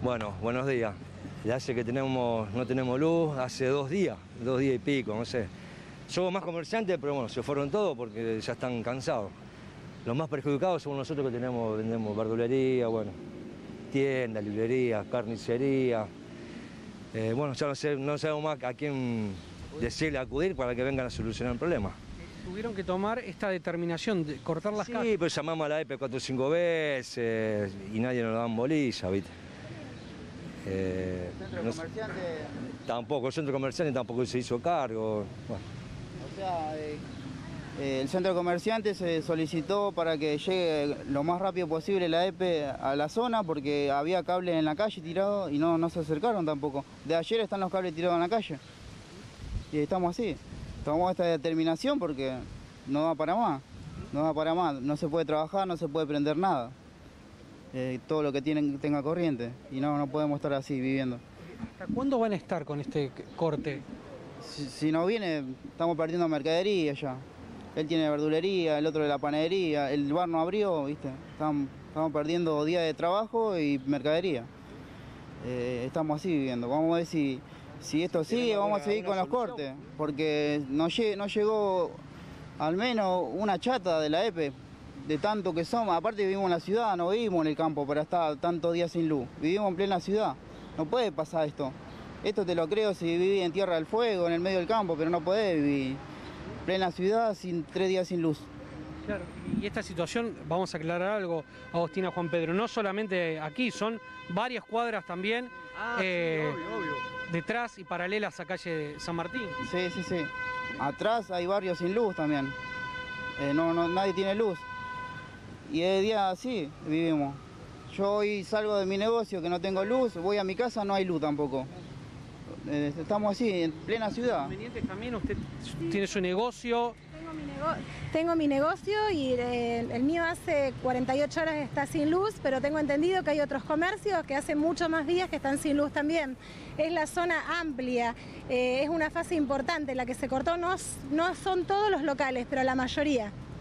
Bueno, buenos días. Ya hace que no tenemos luz, hace 2 días y pico, no sé. Somos más comerciantes, pero bueno, se fueron todos porque ya están cansados. Los más perjudicados somos nosotros que vendemos verdulería, bueno, tiendas, librerías, carnicería. Bueno, ya no sabemos más a quién decirle acudir para que vengan a solucionar el problema. Tuvieron que tomar esta determinación de cortar las calles. Sí, pues llamamos a la EPE 4 o 5 veces y nadie nos da bolilla, ¿viste? ¿El centro comerciante? Tampoco, el centro comerciante tampoco se hizo cargo. Bueno. O sea, el centro comerciante se solicitó para que llegue lo más rápido posible la EPE a la zona porque había cables en la calle tirados y no se acercaron tampoco. De ayer están los cables tirados en la calle y estamos así. Tomamos esta determinación porque no va para más, no se puede trabajar, no se puede prender nada. Todo lo que tenga corriente y no podemos estar así viviendo. ¿Hasta cuándo van a estar con este corte? Si no viene, estamos perdiendo mercadería ya. Él tiene verdulería, el otro de la panadería, el bar no abrió, ¿viste? Estamos perdiendo días de trabajo y mercadería. Estamos así viviendo. Vamos a ver si esto sigue, vamos a seguir con los cortes, porque no llegó al menos una chata de la EPE, de tanto que somos. Aparte vivimos en la ciudad, no vivimos en el campo para estar tantos días sin luz. Vivimos en plena ciudad, no puede pasar esto. Esto te lo creo si vivís en Tierra del Fuego, en el medio del campo, pero no podés vivir en plena ciudad sin 3 días sin luz. Claro, y esta situación, vamos a aclarar algo, Agostina, Juan Pedro, no solamente aquí, son varias cuadras también, Sí, obvio. detrás y paralelas a calle San Martín. Sí. Atrás hay barrios sin luz también. Nadie tiene luz. Y de día así vivimos. Yo hoy salgo de mi negocio que no tengo luz, voy a mi casa, no hay luz tampoco. Estamos así, en plena ciudad. ¿Inconvenientes también? ¿Usted tiene su negocio? Tengo mi negocio y el mío hace 48 horas está sin luz, pero tengo entendido que hay otros comercios que hace mucho más días que están sin luz también. Es la zona amplia, es una fase importante, la que se cortó no son todos los locales, pero la mayoría.